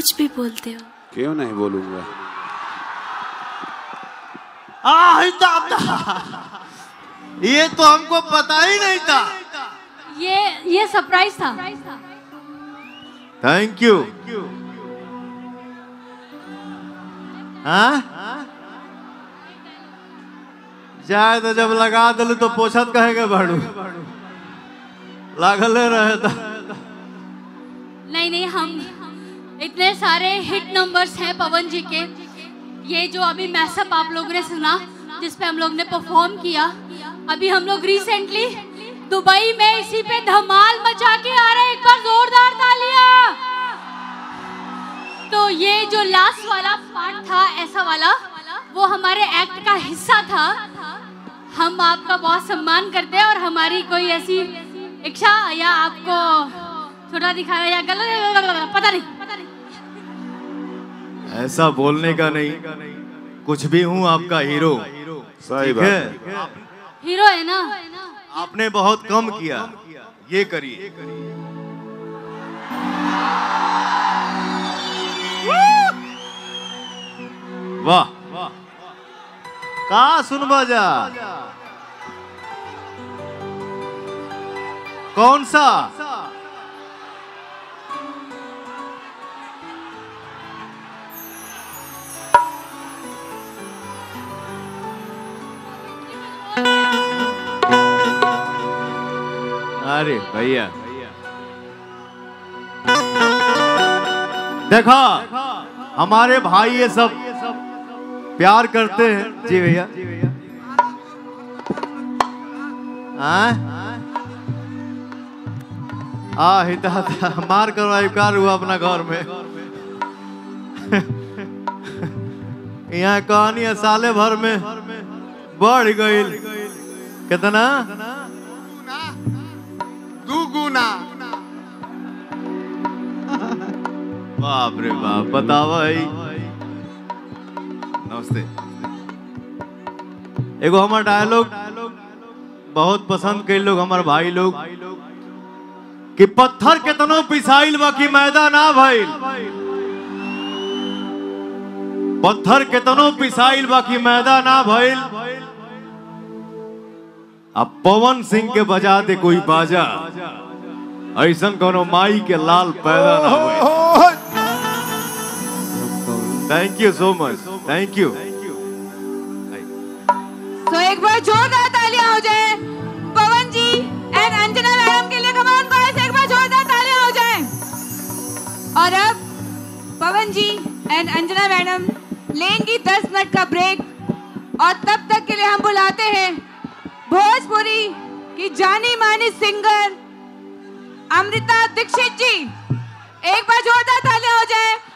कुछ भी बोलते हो। क्यों नहीं बोलूंगा। ये तो हमको पता ही नहीं था। ये सरप्राइज था। Thank you. हाँ जाए तो जब लगा दिल तो पोछत कहेगा भाड़ू लागले रहे था। नहीं, हम इतने सारे हिट नंबर्स हैं पवन जी के। ये जो अभी मैसअप आप लोगों ने सुना जिसपे हम लोग ने परफॉर्म किया, अभी हम लोग रिसेंटली दुबई में इसी पे धमाल मचा के आ रहे हैं। एक बार जोरदार तालियां। तो ये जो लास्ट वाला पार्ट था ऐसा वाला, वो हमारे एक्ट का हिस्सा था। हम आपका बहुत सम्मान करते हैं और हमारी कोई ऐसी इच्छा या आपको थोड़ा दिखाना या गलत पता नहीं। ऐसा बोलने का नहीं, कुछ भी हूँ आपका हीरो। सही बात है। हीरो है ना। आपने बहुत कम किया, ये करिए। वाह का सुन बजा। कौन सा? अरे भैया देखा, हमारे भाई ये सब प्यार करते हैं। जी भैया मार करवाई कार हुआ अपना घर में। यहाँ कहानी है साले भर में बढ़ गई। कितना? दुगुना। बाप रे बाप। बतावा भाई। नमस्ते। एगो हमारा डायलॉग बहुत पसंद कई लोग, हमारे भाई लोग, कि पत्थर केतनो पिसाइल बाकी मैदा ना भइल। पत्थर केतनो पिसाइल बाकी मैदा ना भइल। अब पवन सिंह के बजा दे कोई बाजा, ऐसन कोनो माई के लाल पैदा ना हुए। Thank you so much. Thank you. तो एक बार जोरदार तालियां हो जाए पवन जी एंड अंजना मैडम के लिए। कम ऑन बॉयज, एक बार जोरदार तालियां हो जाए। और अब पवन जी एंड अंजना मैडम लेंगी 10 मिनट का ब्रेक, और तब तक के लिए हम बुलाते हैं भोजपुरी की जानी मानी सिंगर अमृता दीक्षित जी। एक बार जोरदार तालियां हो जाए।